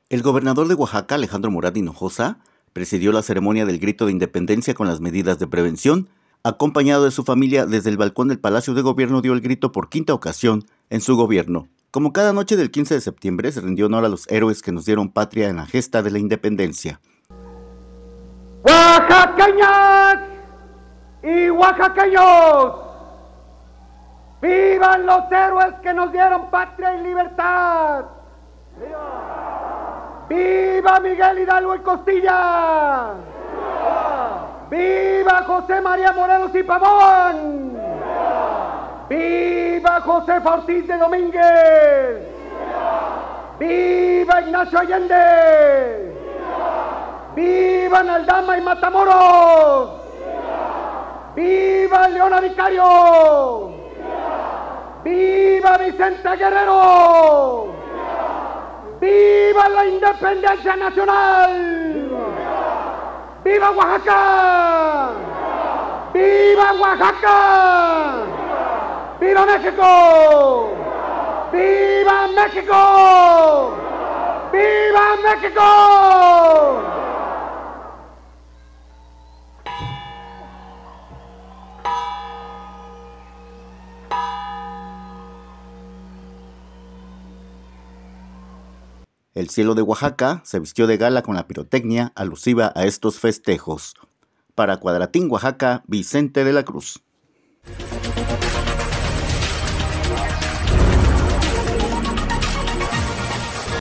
El gobernador de Oaxaca, Alejandro Murat Hinojosa, presidió la ceremonia del grito de independencia con las medidas de prevención. Acompañado de su familia, desde el balcón del Palacio de Gobierno dio el grito por quinta ocasión en su gobierno. Como cada noche del 15 de septiembre, se rindió honor a los héroes que nos dieron patria en la gesta de la independencia. ¡Oaxaqueñas y oaxaqueños! ¡Vivan los héroes que nos dieron patria y libertad! ¡Viva Miguel Hidalgo y Costilla! ¡Viva José María Morelos y Pavón! ¡Viva Josefa Ortiz de Domínguez! ¡Viva Ignacio Allende! ¡Viva Aldama y Matamoros! ¡Viva Leona Vicario! ¡Viva Vicente Guerrero! ¡Viva la independencia nacional! ¡Viva Oaxaca! ¡Viva Oaxaca! ¡Viva México! ¡Viva México! ¡Viva México! El cielo de Oaxaca se vistió de gala con la pirotecnia alusiva a estos festejos. Para Cuadratín, Oaxaca, Vicente de la Cruz.